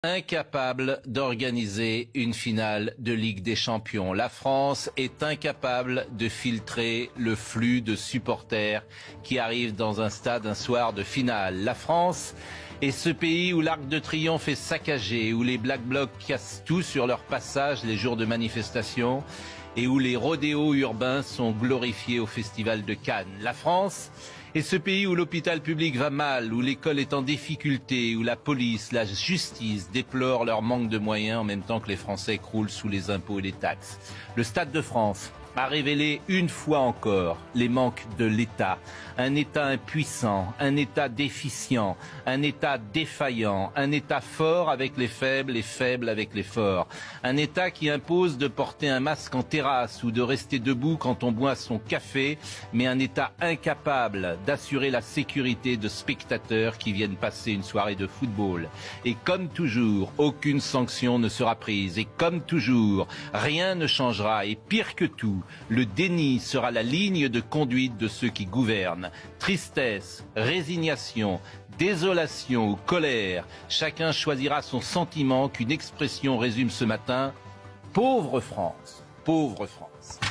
Incapable d'organiser une finale de Ligue des Champions. La France est incapable de filtrer le flux de supporters qui arrivent dans un stade un soir de finale. La France est ce pays où l'Arc de Triomphe est saccagé, où les Black Blocs cassent tout sur leur passage les jours de manifestation et où les rodéos urbains sont glorifiés au Festival de Cannes. La France est ce pays où l'hôpital public va mal, où l'école est en difficulté, où la police, la justice déplorent leur manque de moyens en même temps que les Français croulent sous les impôts et les taxes. Le Stade de France a révélé une fois encore les manques de l'État. Un État impuissant, un État déficient, un État défaillant, un État fort avec les faibles et faible avec les forts. Un État qui impose de porter un masque en terrasse ou de rester debout quand on boit son café, mais un État incapable d'assurer la sécurité de spectateurs qui viennent passer une soirée de football. Et comme toujours, aucune sanction ne sera prise. Et comme toujours, rien ne changera. Et pire que tout, le déni sera la ligne de conduite de ceux qui gouvernent. Tristesse, résignation, désolation ou colère, chacun choisira son sentiment qu'une expression résume ce matin. Pauvre France, pauvre France.